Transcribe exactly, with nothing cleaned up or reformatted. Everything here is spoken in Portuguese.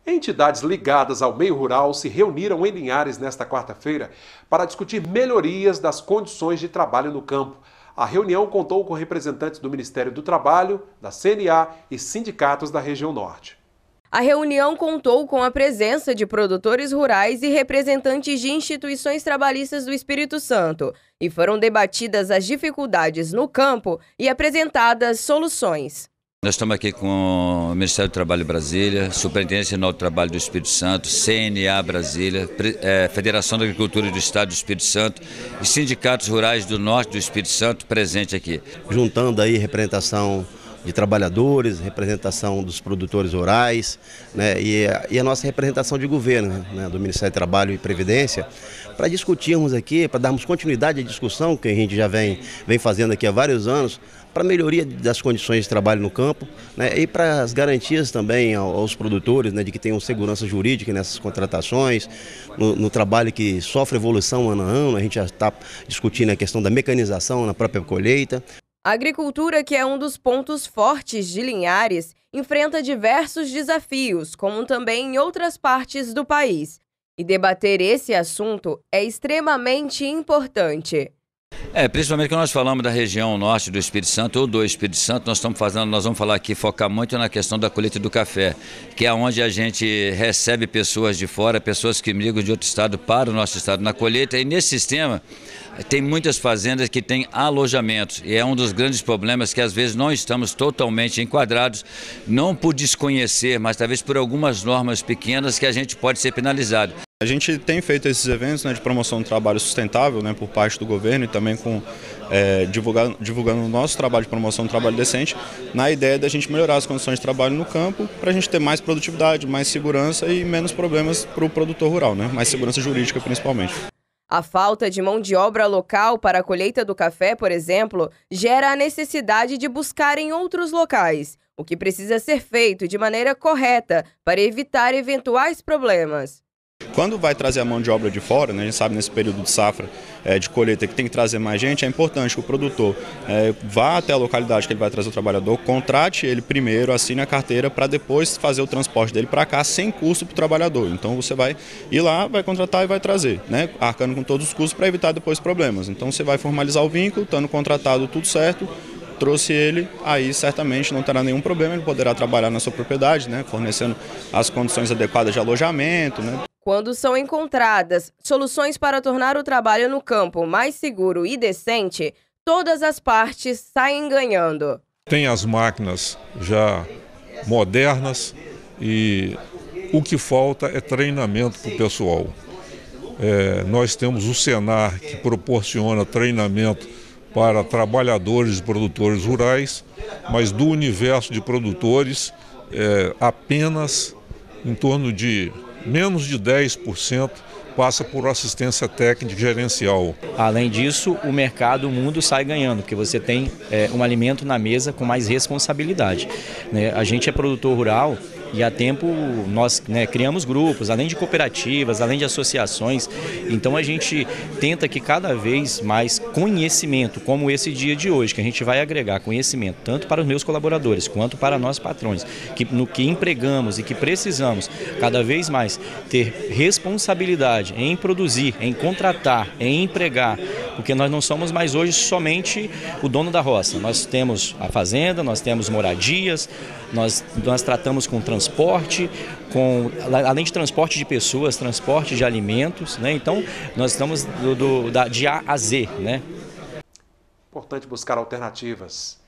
Entidades ligadas ao meio rural se reuniram em Linhares nesta quarta-feira para discutir melhorias das condições de trabalho no campo. A reunião contou com representantes do Ministério do Trabalho, da C N A e sindicatos da região norte. A reunião contou com a presença de produtores rurais e representantes de instituições trabalhistas do Espírito Santo e foram debatidas as dificuldades no campo e apresentadas soluções. Nós estamos aqui com o Ministério do Trabalho Brasília, Superintendência Nacional do Trabalho do Espírito Santo, C N A Brasília, Federação da Agricultura do Estado do Espírito Santo e sindicatos rurais do norte do Espírito Santo presente aqui. Juntando aí representação de trabalhadores, representação dos produtores rurais, né, e, a, e a nossa representação de governo, né, do Ministério do Trabalho e Previdência, para discutirmos aqui, para darmos continuidade à discussão que a gente já vem, vem fazendo aqui há vários anos, para a melhoria das condições de trabalho no campo, né, e para as garantias também aos produtores, né, de que tenham segurança jurídica nessas contratações, no, no trabalho que sofre evolução ano a ano. A gente já está discutindo a questão da mecanização na própria colheita. A agricultura, que é um dos pontos fortes de Linhares, enfrenta diversos desafios, como também em outras partes do país. E debater esse assunto é extremamente importante. É, principalmente quando nós falamos da região norte do Espírito Santo ou do Espírito Santo, nós estamos fazendo, nós vamos falar aqui, focar muito na questão da colheita do café, que é onde a gente recebe pessoas de fora, pessoas que migram de outro estado para o nosso estado na colheita, e nesse sistema tem muitas fazendas que têm alojamentos, e é um dos grandes problemas que às vezes não estamos totalmente enquadrados, não por desconhecer, mas talvez por algumas normas pequenas que a gente pode ser penalizado. A gente tem feito esses eventos, né, de promoção do trabalho sustentável, né, por parte do governo e também com, é, divulgar, divulgando o nosso trabalho de promoção do trabalho decente, na ideia da gente melhorar as condições de trabalho no campo, para a gente ter mais produtividade, mais segurança e menos problemas para o produtor rural, né, mais segurança jurídica principalmente. A falta de mão de obra local para a colheita do café, por exemplo, gera a necessidade de buscar em outros locais, o que precisa ser feito de maneira correta para evitar eventuais problemas. Quando vai trazer a mão de obra de fora, né, a gente sabe nesse período de safra, é, de colheita, que tem que trazer mais gente, é importante que o produtor é, vá até a localidade que ele vai trazer o trabalhador, contrate ele primeiro, assine a carteira para depois fazer o transporte dele para cá sem custo para o trabalhador. Então você vai ir lá, vai contratar e vai trazer, né, arcando com todos os custos para evitar depois problemas. Então você vai formalizar o vínculo, estando contratado tudo certo, trouxe ele, aí certamente não terá nenhum problema, ele poderá trabalhar na sua propriedade, né, fornecendo as condições adequadas de alojamento, né. Quando são encontradas soluções para tornar o trabalho no campo mais seguro e decente, todas as partes saem ganhando. Tem as máquinas já modernas e o que falta é treinamento para o pessoal. É, nós temos o Senar, que proporciona treinamento para trabalhadores e produtores rurais, mas do universo de produtores, é, apenas em torno de menos de dez por cento passa por assistência técnica e gerencial. Além disso, o mercado, o mundo sai ganhando, porque você tem é, um alimento na mesa com mais responsabilidade, né? A gente é produtor rural e há tempo nós, né, criamos grupos, além de cooperativas, além de associações, então a gente tenta que cada vez mais conhecimento, como esse dia de hoje, que a gente vai agregar conhecimento tanto para os meus colaboradores quanto para nós patrões, que no que empregamos e que precisamos cada vez mais ter responsabilidade em produzir, em contratar, em empregar, porque nós não somos mais hoje somente o dono da roça, nós temos a fazenda, nós temos moradias, nós, nós tratamos com transporte, com, além de transporte de pessoas, transporte de alimentos, né? Então nós estamos do, do, da, de A a Z, né? Importante buscar alternativas.